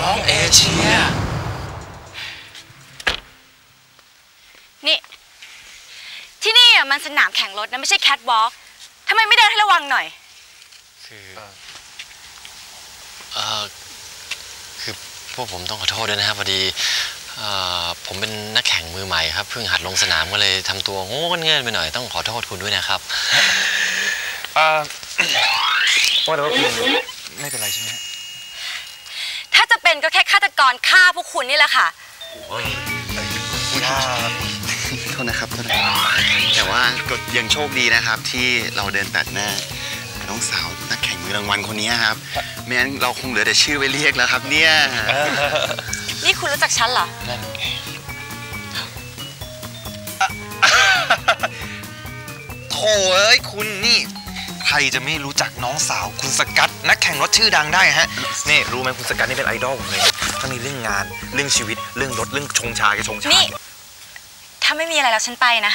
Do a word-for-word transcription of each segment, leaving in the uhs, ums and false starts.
น้องเอเชียนี่ที่นี่อ่ะมันสนามแข่งรถนะไม่ใช่แคทวอล์กทำไมไม่เดินให้ระวังหน่อยคือเออคือพวกผมต้องขอโทษด้วยนะครับพอดีผมเป็นนักแข่งมือใหม่ครับเพิ่งหัดลงสนามก็เลยทำตัวโง่เงื่อนไปหน่อยต้องขอโทษคุณด้วยนะครับว่าแต่ว่าคุณไม่เป็นไรใช่ไหมถ้าจะเป็นก็แค่ฆาตกรฆ่าพวกคุณนี่แหละค่ะคุณโทษนะครับโทษนะครับแต่ว่าก็ยังโชคดีนะครับที่เราเดินตัดหน้าน้องสาวนักแข่งมือรางวัลคนนี้ครับไม่งั้นเราคงเหลือแต่ชื่อไว้เรียกแล้วครับเนี่ยนี่คุณรู้จักฉันเหรอโถ่เอ้ยคุณนี่ใครจะไม่รู้จักน้องสาวคุณสกัดนักแข่งรถชื่อดังได้ฮะนี่รู้ไหมคุณสกัดนี่เป็นไอดอลผมเลยทั้งในเรื่องงานเรื่องชีวิตเรื่องรถเรื่องชงชาแกชงชานี่ถ้าไม่มีอะไรแล้วฉันไปนะ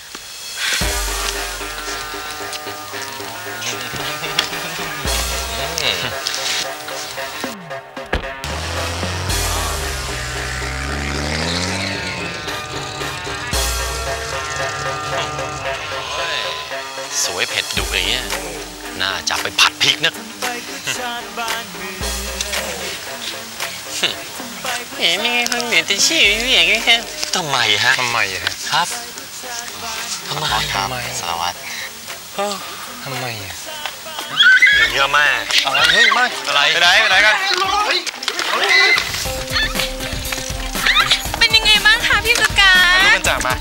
สวยเผ็ดดุอย่างเงี้ยน่าจับไปผัดพริกนะเห็นมีคนเหนือแต่ชื่ออย่างเงี้ยทำไมฮะทำไมฮะครับทำไมทำไมสารวัตรทำไมอ่ะเยอะมากอะไรเฮ้ยไม่อะไรไปไหนไปไหนกันเป็นยังไงบ้างคะพี่สกัดรู้มันจากมา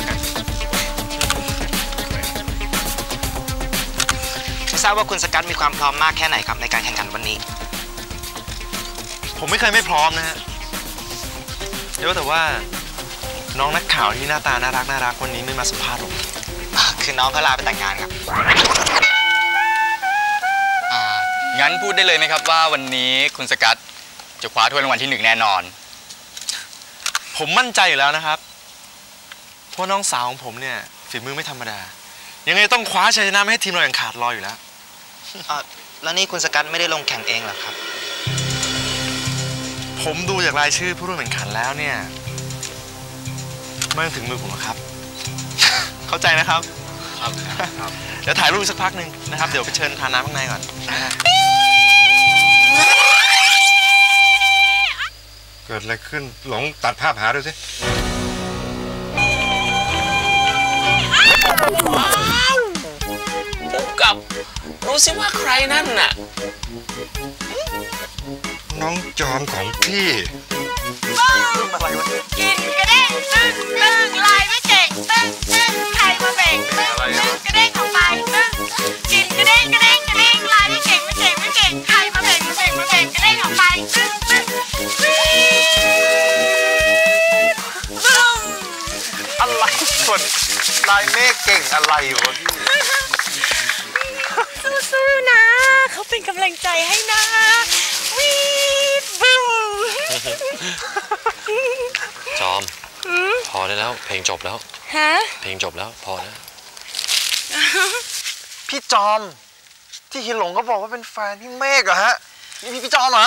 ทราบว่าคุณสกัดมีความพร้อมมากแค่ไหนครับในการแข่งขันวันนี้ผมไม่เคยไม่พร้อมนะฮะเดี๋ยวแต่ว่าน้องนักข่าวที่หน้าตาน่ารักน่ารักวันนี้ไม่มาสัมภาษณ์ผมคือน้องเขาลาไปแต่งงานครับงั้นพูดได้เลยไหมครับว่าวันนี้คุณสกัดจะคว้าถ้วยรางวัลที่หนึ่งแน่นอนผมมั่นใจอยู่แล้วนะครับเพราะน้องสาวของผมเนี่ยฝีมือไม่ธรรมดายังไงต้องคว้าชัยชนะไม่ให้ทีมเราอย่างขาดลอยอยู่แล้วแล้วนี่คุณสกัดไม่ได้ลงแข่งเองหรอครับผมดูจากรายชื่อผู้ร่วมแข่งขันแล้วเนี่ยไม่ถึงมือผมหรอกครับเข้าใจนะครับครับเดี๋ยวถ่ายรูปสักพักหนึ่งนะครับเดี๋ยวไปเชิญทานน้ำข้างในก่อนเกิดอะไรขึ้นหลงตัดภาพหาดูสิผู้กับรู้สิว่าใครนั่นน่ะน้องจอมของพี่กินกระเด้งตึ้งตึ้งลายไม่เก่งตึ้งตึ้งใครมาเบ่งตึ้งตึ้งกระเด้งออกไปตึ้งกินกระเด้งกระเด้งกระเด้งลายไม่เก่งไม่เก่งไม่เก่งใครมาเบ่งมาเบ่งมาเบ่งกระเด้งออกไปตึ้งตึ้งอะไรส่วนลายเมฆเก่งอะไรวะพี่สู้ๆนะเขาเป็นกำลังใจให้นะวีดบูจอมพอได้แล้วเพลงจบแล้วฮะเพลงจบแล้วพอแล้วพี่จอมที่เฮียหลงก็บอกว่าเป็นแฟนพี่เมฆเหรอฮะนี่พี่พี่จอมเหรอ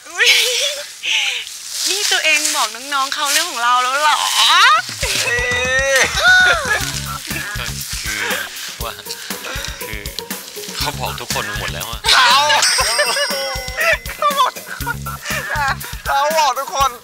นี่ตัวเองบอกน้องๆเขาเรื่องของเราแล้วเหรอคือว่าคือเขาบอกทุกคนหมดแล้วอะเขาเขาบอกเขาบอกทุกคน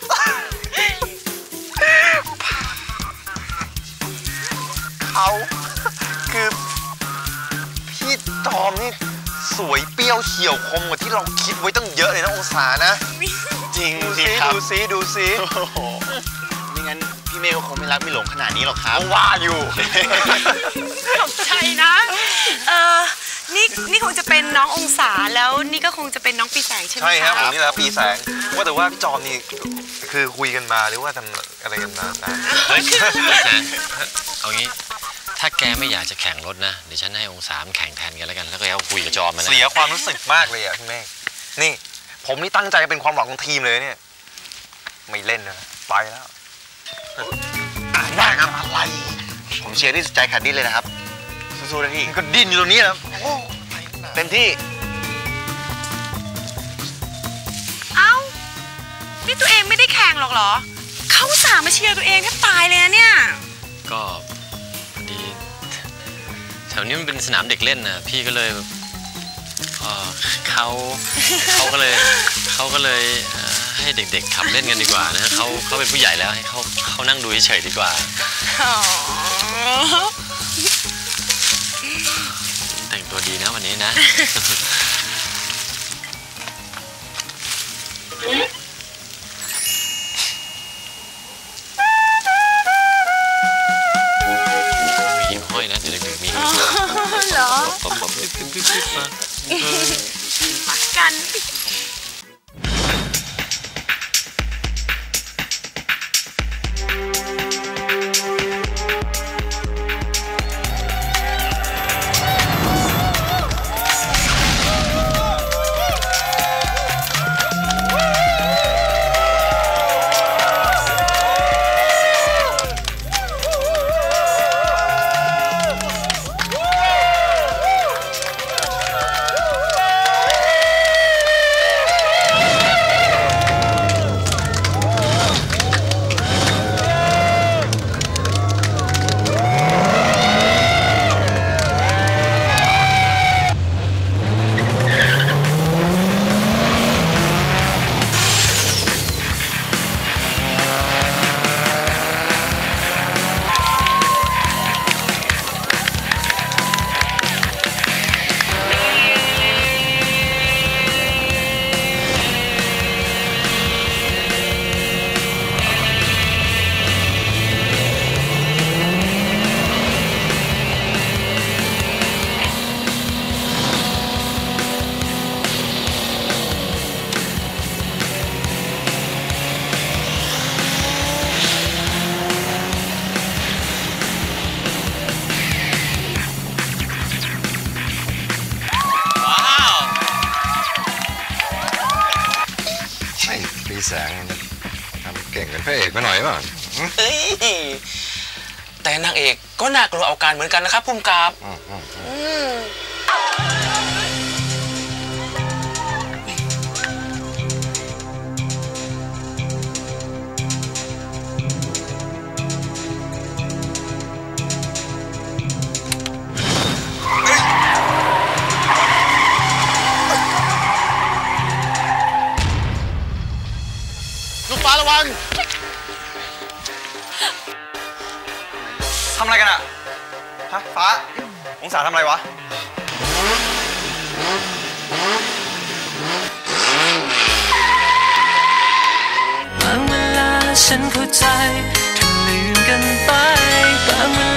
เขาคือพี่จอมนี่สวยเปรี้ยวเฉียวคมกว่าที่เราคิดไว้ตั้งเยอะเลยนะองศานะจริงสิดูซิดูซิไม่งั้นพี่เมฆก็คงไม่รักไม่หลงขนาดนี้หรอกครับว่าอยู่ขอบใจนะเออนี่นี่คงจะเป็นน้ององศาแล้วนี่ก็คงจะเป็นน้องปีแสงใช่ไหมคะใช่ครับผมนี่แหละปีแสงว่าแต่ว่าพี่จอมนี่คือคุยกันมาหรือว่าทำอะไรกันมาเฮ้ยปีแสงเอางี้ถ้าแกไม่อยากจะแข่งรถนะเดี๋ยวฉันให้องศาแข่งแทนกันแล้วกันแล้วก็เอาคุยกับจอมมานะเสียความรู้สึกมากเลยอ่ะพี่เมฆนี่ผมนี่ตั้งใจเป็นความหวังของทีมเลยเนี่ยไม่เล่นนะไปแล้วได้ครับอะไรผมเชียร์ที่สุดใจขาดดิ้นเลยนะครับสู้ๆนะพี่ก็ดิ้นอยู่ตรงนี้นะเต็มที่เอ้านี่ตัวเองไม่ได้แข่งหรอกเหรอเขาอุตส่าห์มาเชียร์ตัวเองแทบตายเลยนะเนี่ยก็พอดีแถวนี้มันเป็นสนามเด็กเล่นนะพี่ก็เลยเอ่อเขาเขาก็เลยเขาก็เลยเอ่อให้เด็กๆขับเล่นกันดีกว่านะเขาเขาเป็นผู้ใหญ่แล้วให้เขาเขานั่งดูเฉยๆดีกว่าแต่งตัวดีนะวันนี้นะมีห้อยนะเดี๋ยวดึกๆมีเหรอป๊บๆปิ๊บๆๆมาปักกันแสงทำเก่งเป็นพระเอกไปหน่อยป่ะเฮ้ยแต่นางเอกก็น่ากลัวเอาการเหมือนกันนะครับพุ่มกราบฟ้าระวังทำอะไรกันอะฮะฟ้าองศาทำอะไรวะบางเวลาฉันเข้าใจถ้าลืมกันไปบางเว